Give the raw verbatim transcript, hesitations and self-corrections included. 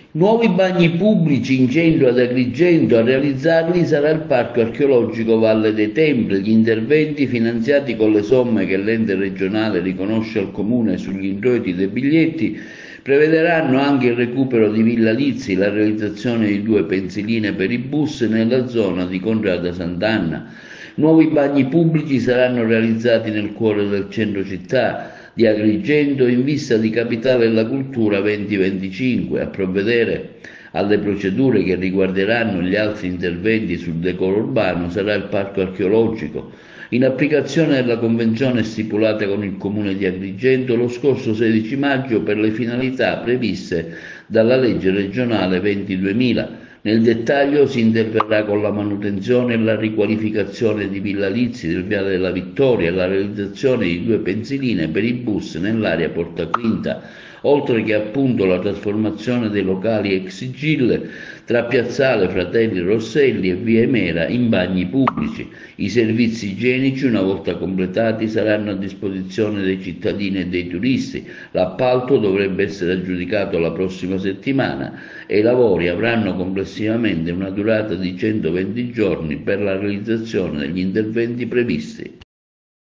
Nuovi bagni pubblici in centro ad Agrigento, a realizzarli sarà il Parco Archeologico Valle dei Templi. Gli interventi finanziati con le somme che l'ente regionale riconosce al Comune sugli introiti dei biglietti prevederanno anche il recupero di Villa Lizzi, la realizzazione di due pensiline per i bus nella zona di Contrada Sant'Anna. Nuovi bagni pubblici saranno realizzati nel cuore del centro città di Agrigento in vista di Capitale della Cultura duemilaventicinque. A provvedere alle procedure che riguarderanno gli altri interventi sul decoro urbano sarà il Parco Archeologico, in applicazione della convenzione stipulata con il Comune di Agrigento lo scorso sedici maggio per le finalità previste dalla legge regionale venti duemila. Nel dettaglio si interverrà con la manutenzione e la riqualificazione di Villa Lizzi, del Viale della Vittoria e la realizzazione di due pensiline per i bus nell'area Porta Quinta, oltre che appunto la trasformazione dei locali ex Gille tra Piazzale Fratelli Rosselli e Via Emera in bagni pubblici. I servizi igienici, una volta completati, saranno a disposizione dei cittadini e dei turisti. L'appalto dovrebbe essere aggiudicato la prossima settimana e i lavori avranno complessivamente una durata di centoventi giorni per la realizzazione degli interventi previsti.